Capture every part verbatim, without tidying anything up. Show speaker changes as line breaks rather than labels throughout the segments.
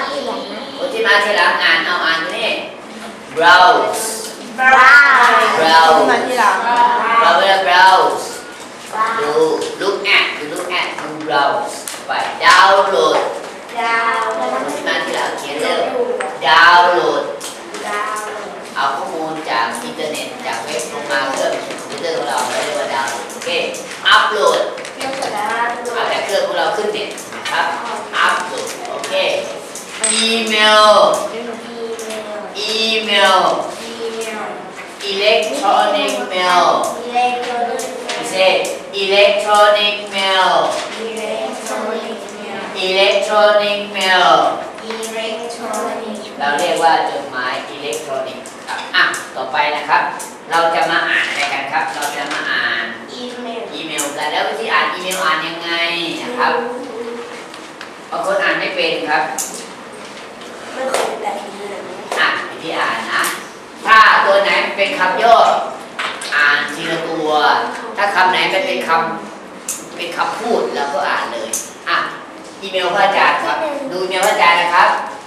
คนที่มาทีหลังอ่านเอาอ่านตัวนี้ browse
browse มาทีหลัง
browse browse ดู look at ดู look at ดู browse ไป download คนที่มาทีหลังเขียนเรื่อง download เอาข้อมูลจากอินเทอร์เน็ตจากเว็บลงมาเครื่องคอมพิวเตอร์ของเราเรียกว่า download โอเค upload เอาจากเครื่องของเราขึ้นเน็ตนะครับ upload โอเค email email electronic mail you say electronic mail electronic mail เราเรียกว่าจดหมายอิเล็กทรอนิกส์ครับอ่ะต่อไปนะครับเราจะมาอ่านอะไรกันครับเราจะมาอ่านอีเมลกันแล้ววิธีอ่านอีเมลอ่านยังไงนะครับบางคนอ่านไม่เป็นครับอ่ะวิธีอ่านนะถ้าตัวไหนเป็นคำย่ออ่านทีละตัวถ้าคำไหนไม่เป็นคำเป็นคำพูดเราก็อ่านเลยอ่ะอีเมลพระอาจารย์ครับดูอีเมลพระอาจารย์นะครับ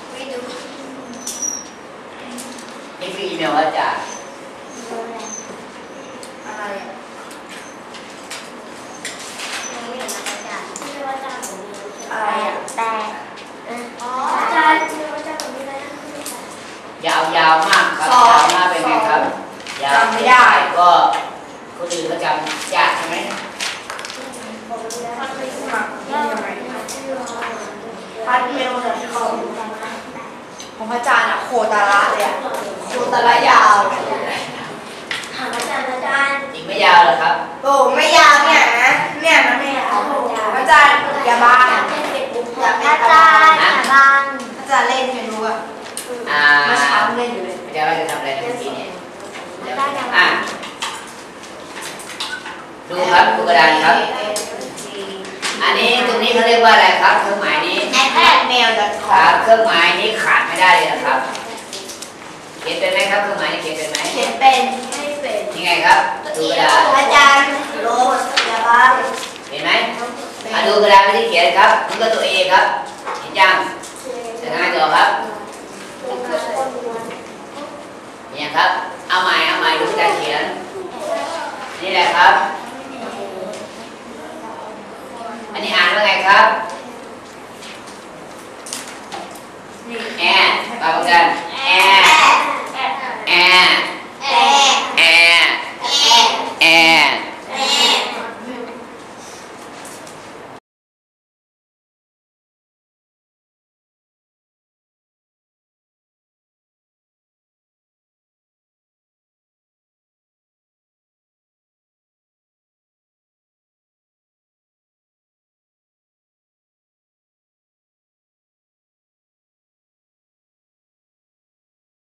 นี่คืออีเมลพระอาจารย์
อะไรอ่ะอะไรอ่ะแต่อ๋ออาจารย์อีเมลอาจารย์ผมมีอะไรนะ
ยาวยาวมากครับยาวมากเป็นไงครับยาวไม่ได้ก็คนอื่นเขาจำยากใช่ไหม
พัดเมลจากที่เขาของอาจารย์อะโคตาระเลยอะโคตาระยาวถามอาจารย์อาจารย์
อีกไม่ยาวหรอครับ
โอ้ไม่ยาวเนี่ยนะเนี่ยนะไม่ยาวอาจารย์อย่าบ้างอย่าเป็นอาจารย์อย่าบ้างอาจารย์เล่นให้รู้อะเมื่อเช้าเล่นอยู่เลย
อาจารย์ว่าจะทำอะไรเมื่อกี้เนี่ยอ่ะดูครับดูกระดานครับอันนี้ตรงนี้เขาเรียกว่าอะไรครับเครื่องหมายนี้
แอดแอดเมล ดอท คอม
เครื่องหมายนี้ขาดไม่ได้เลยนะครับเขียนเป็นไหมครับเครื่องหมายนี้เขียนเป็นไหม
เขียนเป็นไม่เป็น
ยังไงครับดูกระดาน
อาจารย์โรสอย่าบ้าง
เห็นไหมมาดูกระดานไม่ได้เขียนครับมันก็ตัวเอครับเห็นยังจะง่ายต่อครับเนี่ยครับเอาใหม่เอาใหม่ดูการเขียนนี่แหละครับอันนี้อ่านว่าไงครับแอร์ปากกันแอร์แอร์